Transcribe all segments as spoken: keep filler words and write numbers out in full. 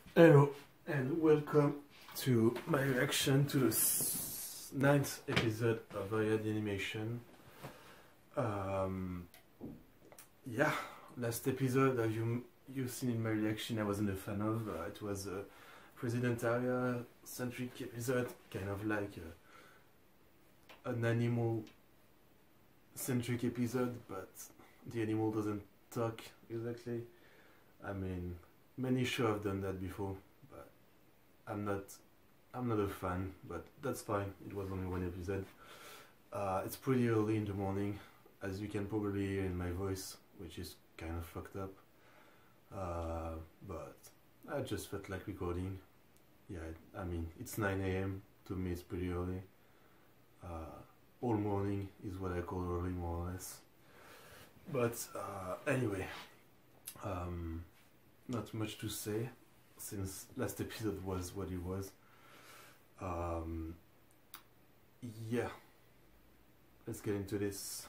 Hello and welcome to my reaction to the s- ninth episode of Varied Animation. Um, yeah, last episode, have you you seen in my reaction, I wasn't a fan of. Uh, it was a President Area centric episode, kind of like a, an animal centric episode, but the animal doesn't talk exactly. I mean, many shows have done that before, but I'm not I'm not a fan, but that's fine. It was only one episode. Uh, it's pretty early in the morning, as you can probably hear in my voice, which is kind of fucked up. Uh, but I just felt like recording. Yeah, I mean, it's nine A M To me, it's pretty early. Uh, all morning is what I call early, more or less. But uh, anyway, um, not much to say since last episode was what it was. Um, yeah, let's get into this.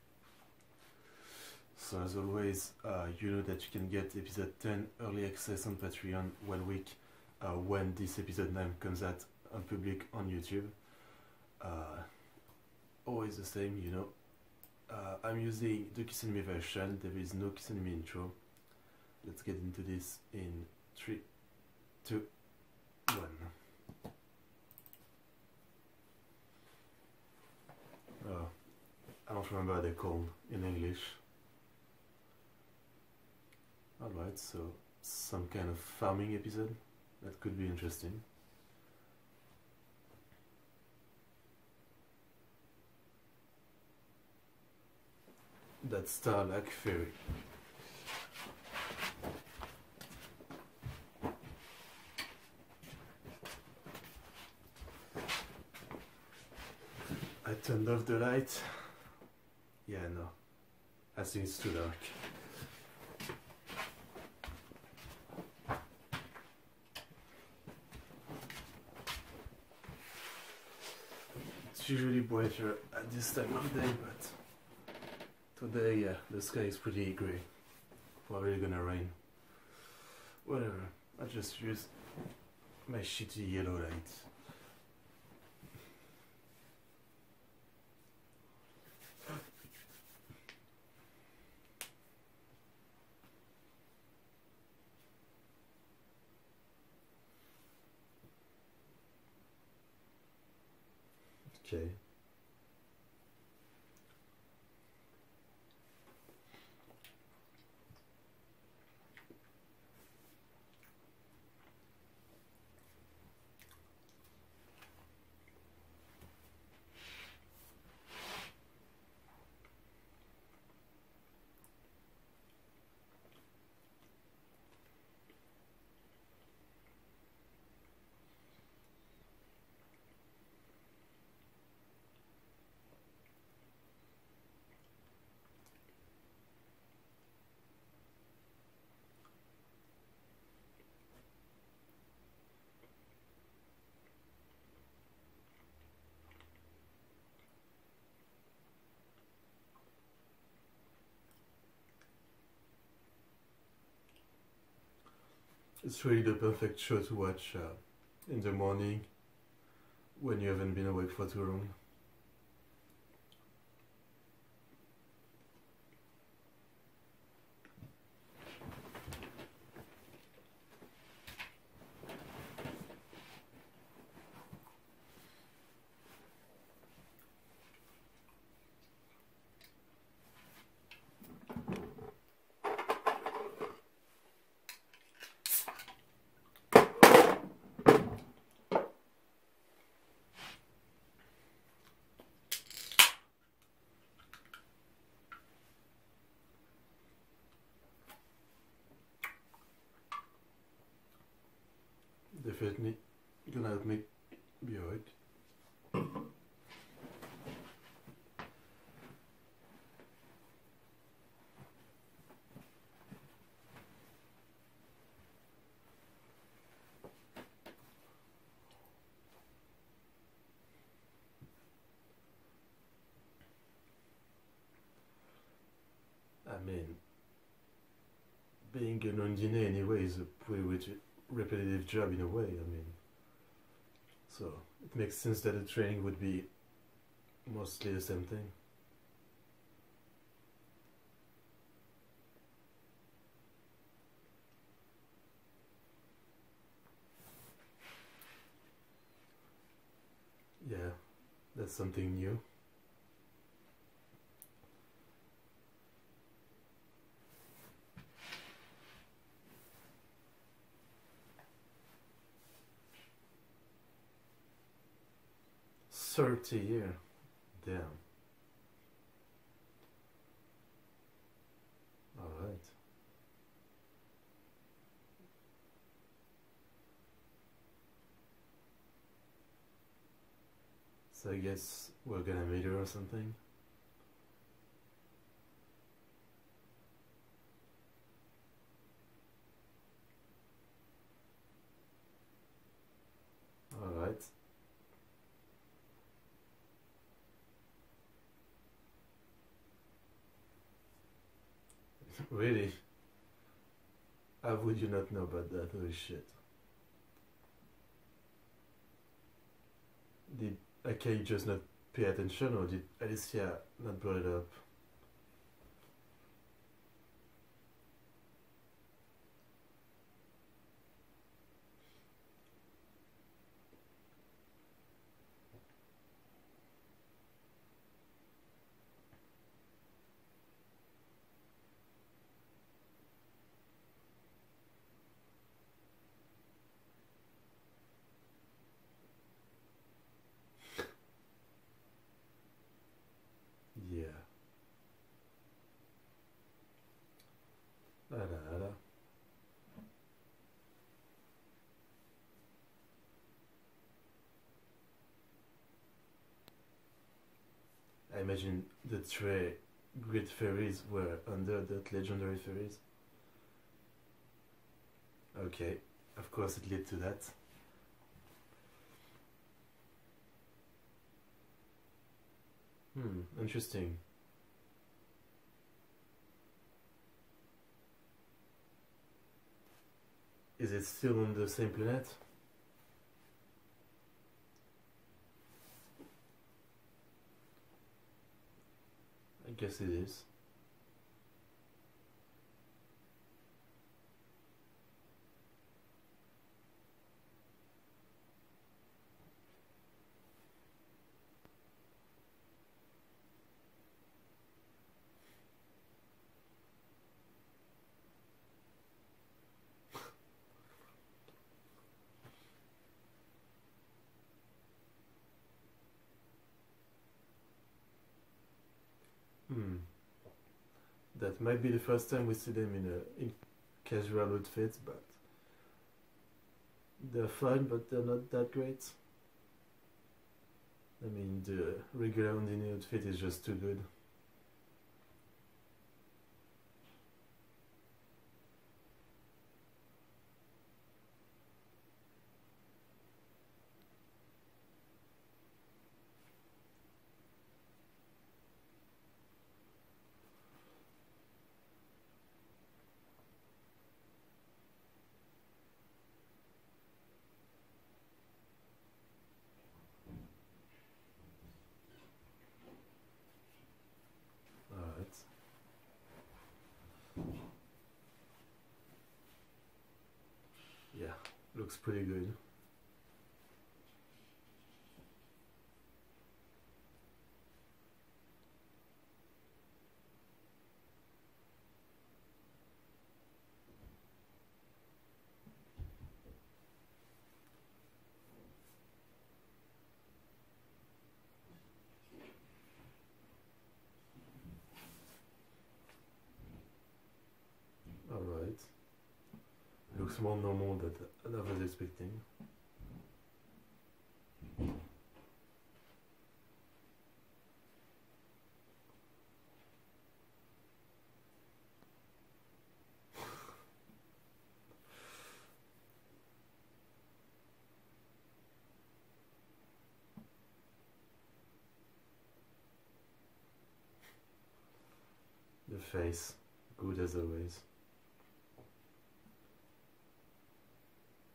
So as always, uh, you know that you can get episode ten early access on Patreon one week uh, when this episode nine comes out on public on YouTube. Uh, always the same, you know. Uh, I'm using the Kiss Anime version, there is no Kiss Anime intro. Let's get into this in three, two, one. Oh, I don't remember how they're called in English. Alright, so some kind of farming episode. That could be interesting. That's Starlack Ferry. I turned off the light. Yeah, no. I think it's too dark. It's usually brighter at this time of day, but today, yeah, the sky is pretty grey. Probably gonna rain. Whatever, I just use my shitty yellow light. Okay. It's really the perfect show to watch uh, in the morning when you haven't been awake for too long. Definitely gonna help me be awake. I mean, being a non-diner anyway is a pretty way to, repetitive job in a way. I mean, so it makes sense that the training would be mostly the same thing. Yeah, that's something new. thirty year, damn. All right. So I guess we're gonna meet her or something. All right. Really? How would you not know about that? Holy shit. Did Akai just not pay attention, or did Alicia not brought it up? Yeah. La la la. I imagine the three great fairies were under that legendary fairies. Okay, of course it led to that. Hmm, interesting. Is it still on the same planet? I guess it is. Hmm. That might be the first time we see them in a in casual outfits, but they're fine, but they're not that great. I mean, the regular Undine outfit is just too good. Alright. Yeah, looks pretty good. Alright. Looks more normal than I was expecting. The face, good as always.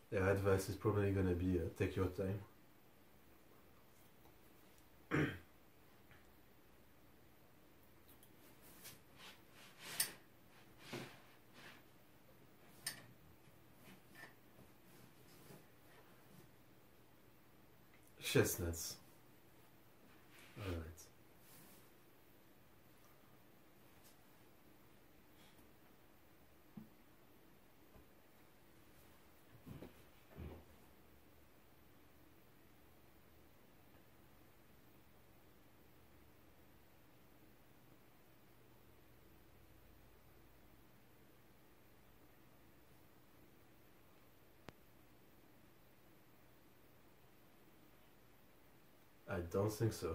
Their advice is probably gonna be uh, take your time. Chestnuts. Alright. I don't think so.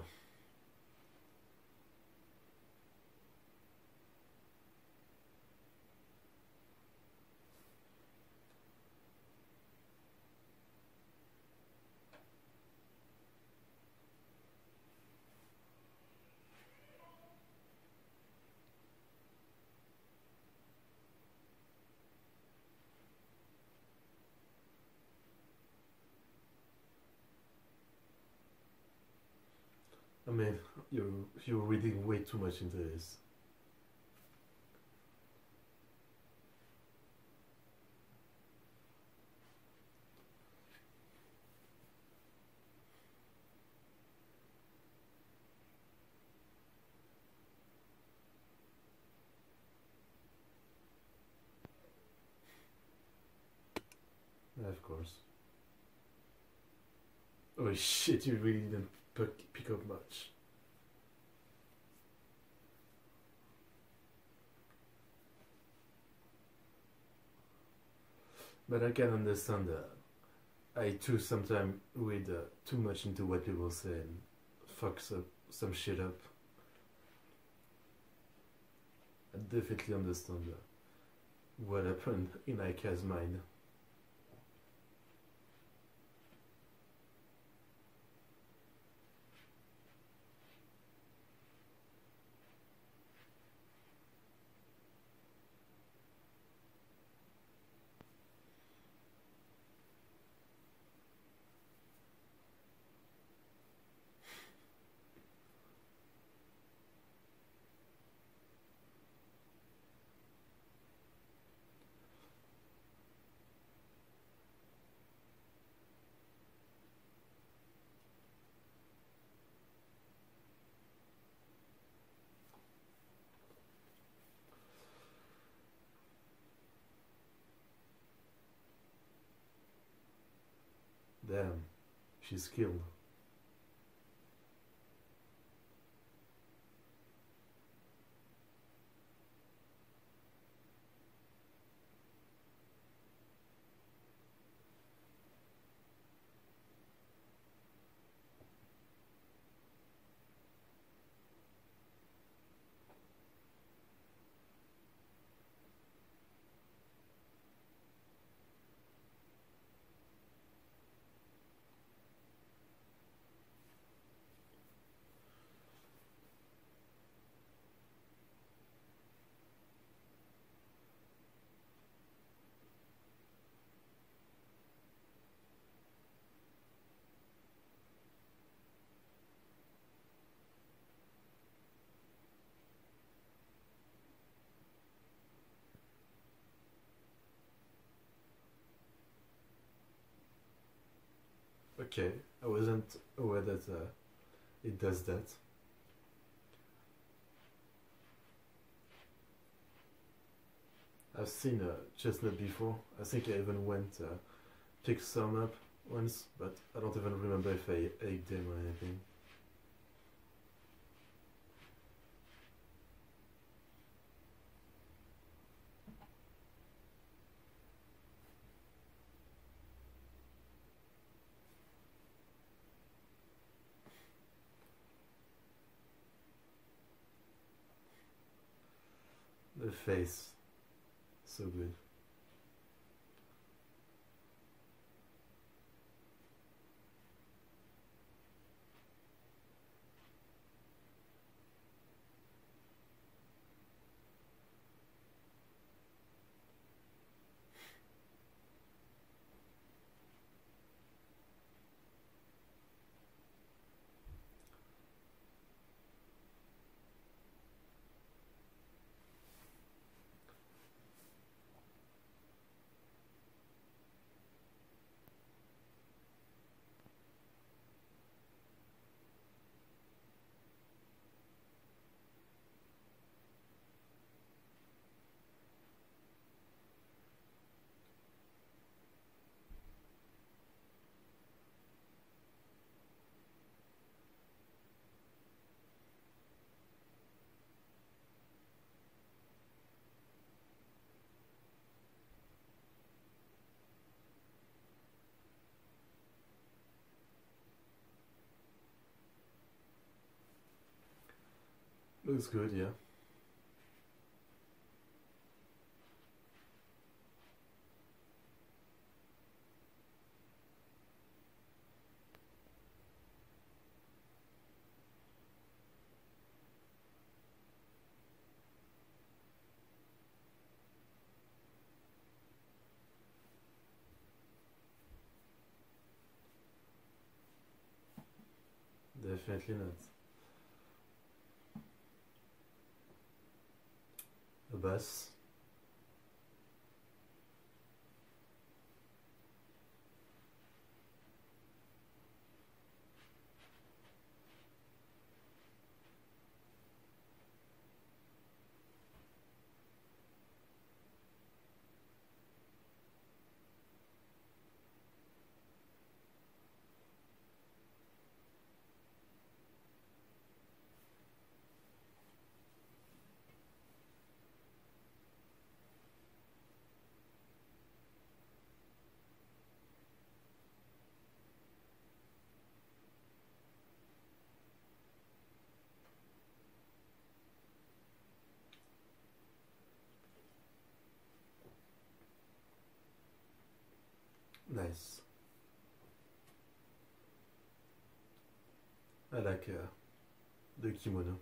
I mean, you're, you're reading way too much into this. Of course. Oh shit, you really didn't pick, pick up much. But I can understand that. I too sometimes read uh, too much into what people say and fucks up some shit up. I definitely understand uh, what happened in Aika's mind. Damn, she's killed. Okay, I wasn't aware that uh, it does that. I've seen a uh, chestnut before. I think I even went uh, picked some up once, but I don't even remember if I ate them or anything. The face, so good. Looks good, yeah. Definitely not. A bus. Nice. I like uh, the kimono.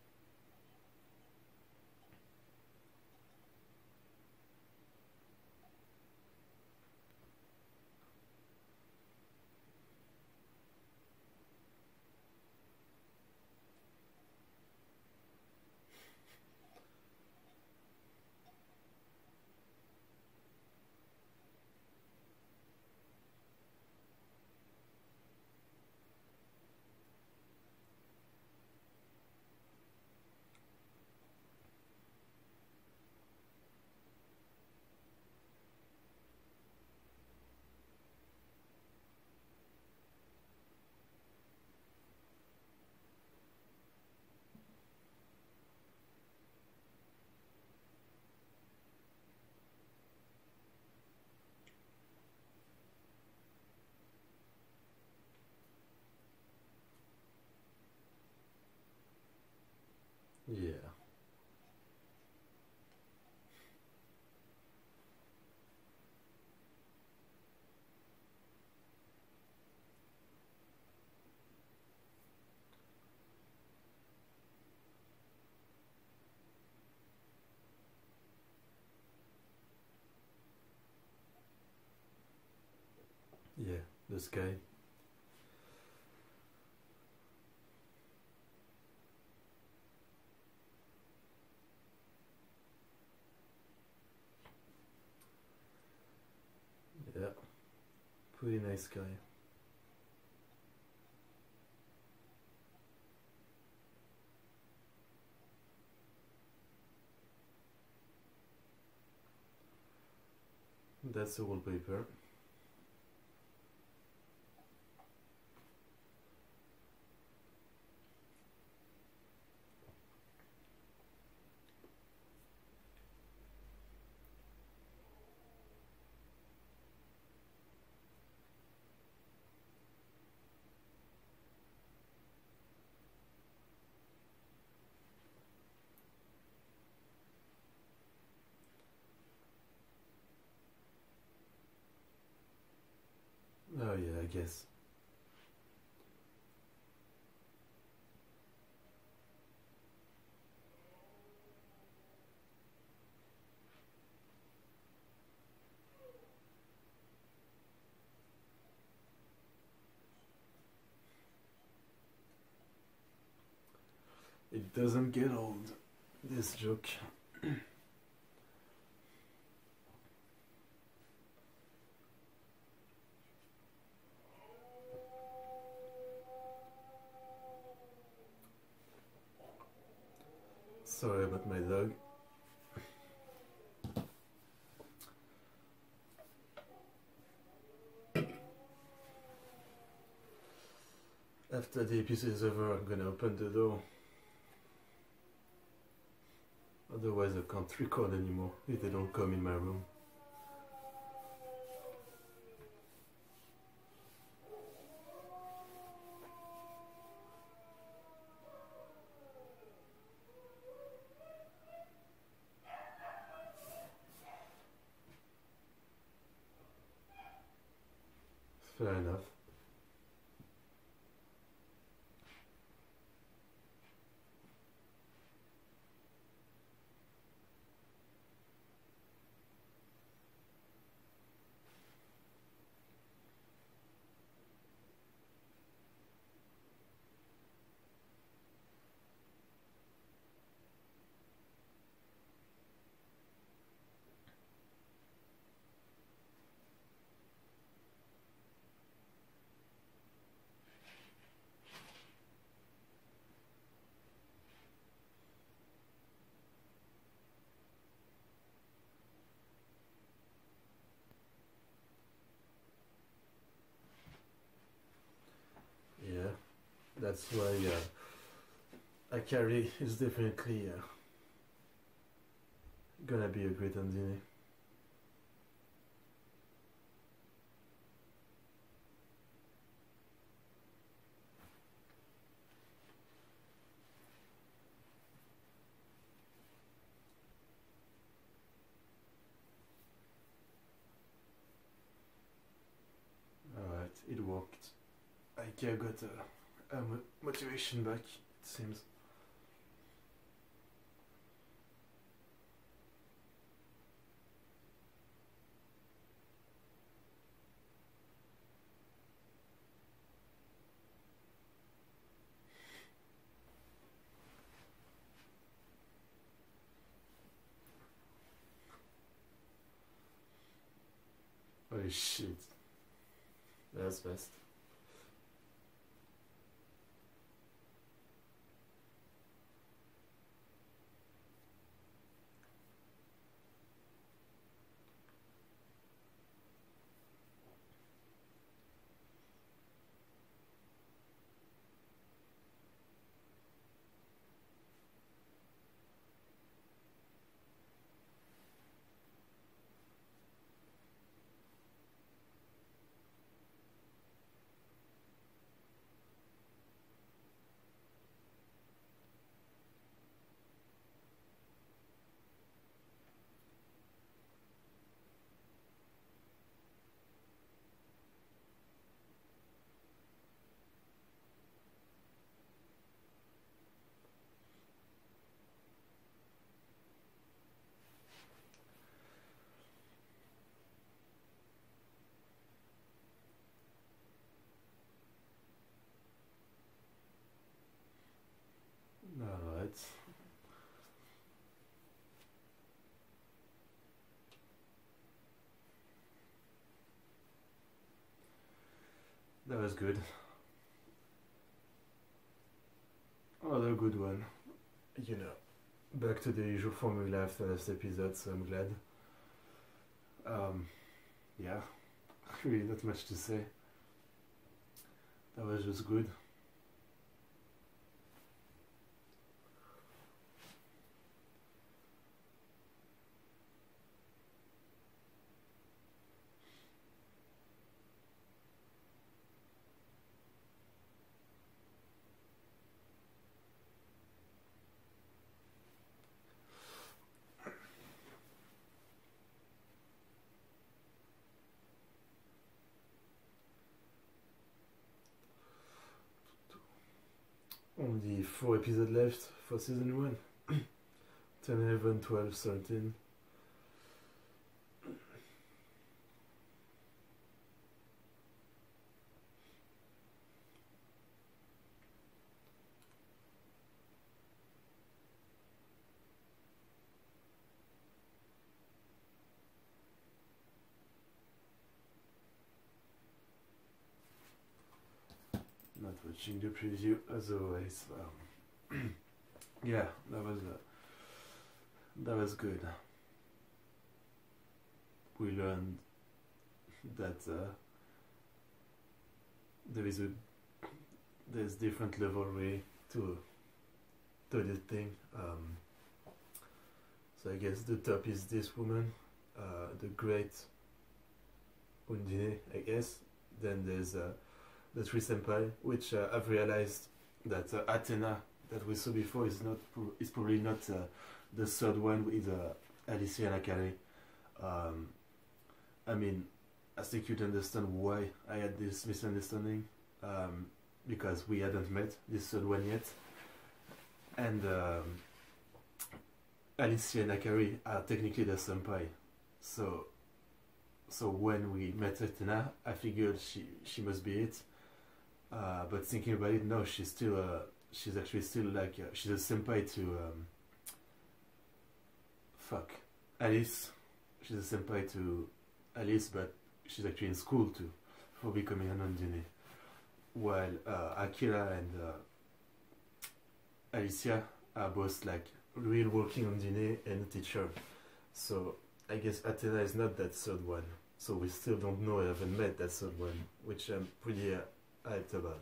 Yeah. Yeah, the sky. Yeah, pretty nice sky. That's the wallpaper. Oh yeah, I guess. It doesn't get old, this joke. Sorry about my dog. After the episode is over, I'm gonna open the door. Otherwise I can't record anymore if they don't come in my room. fair enough. Yeah, that's why uh, Akari is definitely uh, gonna be a great Undine. Alright, it worked. Ikea got a, a mo- motivation back, it seems. Holy shit. That's fast. Alright. That was good. Another good one. You know, back to the usual formula after last episode, so I'm glad. Um, yeah, really not much to say. That was just good. Only four episodes left for season one. ten, eleven, twelve, thirteen. Not watching the preview as always. Um, yeah, that was uh, that was good. We learned that uh, there is a there's different level way to to this thing. Um, so I guess the top is this woman, uh, the great Undine, I guess. Then there's uh, the three senpai, which uh, I've realized that uh, Athena that we saw before is not pro- is probably not uh, the third one with uh, Alicia and Akari. Um, I mean, I think you'd understand why I had this misunderstanding, um, because we hadn't met this third one yet, and um, Alicia and Akari are technically the senpai, so so when we met Etna, I figured she she must be it, uh, but thinking about it, no, she's still uh, she's actually still like uh, she's a senpai to um, fuck Alice. She's a senpai to Alice, but she's actually in school too for becoming a non-dine. While uh, Akira and uh, Alicia are both like real working on Dine and a teacher. So I guess Athena is not that third one. So we still don't know, I haven't met that third one, which I'm pretty uh, hyped about.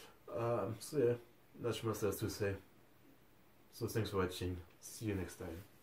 Um, so yeah, not much else to say. So thanks for watching. See you next time.